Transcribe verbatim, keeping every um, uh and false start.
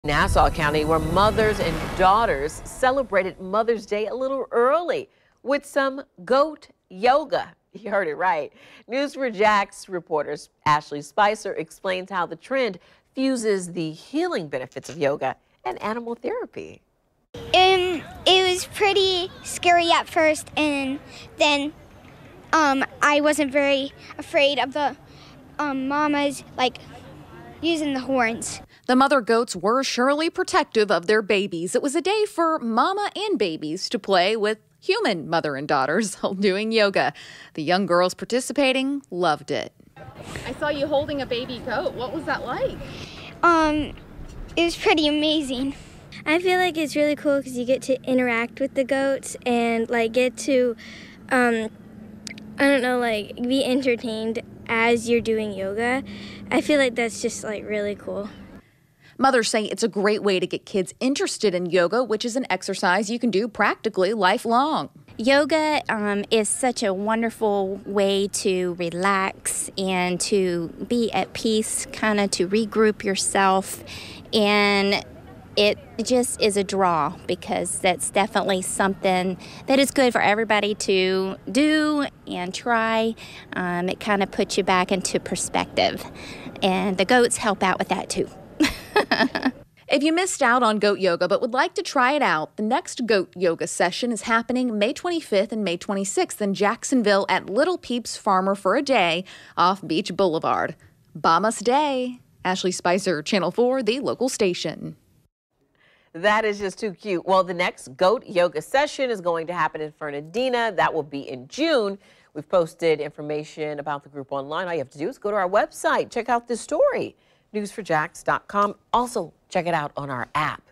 Nassau County, where mothers and daughters celebrated Mother's Day a little early with some goat yoga. You heard it right. News four Jax reporters Ashley Spicer explains how the trend fuses the healing benefits of yoga and animal therapy. Um, it was pretty scary at first, and then um, I wasn't very afraid of the um, mamas like using the horns. The mother goats were surely protective of their babies. It was a day for mama and babies to play with human mother and daughters while doing yoga. The young girls participating loved it. I saw you holding a baby goat. What was that like? Um, it was pretty amazing. I feel like it's really cool because you get to interact with the goats and like get to, um, I don't know, like be entertained as you're doing yoga. I feel like that's just like really cool. Mothers say it's a great way to get kids interested in yoga, which is an exercise you can do practically lifelong. Yoga um, is such a wonderful way to relax and to be at peace, kind of to regroup yourself. And it just is a draw because that's definitely something that is good for everybody to do and try. Um, it kind of puts you back into perspective. And the goats help out with that too. If you missed out on goat yoga but would like to try it out, the next goat yoga session is happening May twenty-fifth and May twenty-sixth in Jacksonville at Little Peeps Farmer for a day off Beach Boulevard. Bamas Day. Ashley Spicer, Channel four, the local station. That is just too cute. Well, the next goat yoga session is going to happen in Fernandina. That will be in June. We've posted information about the group online. All you have to do is go to our website, check out this story, news four jax dot com. Also, check it out on our app.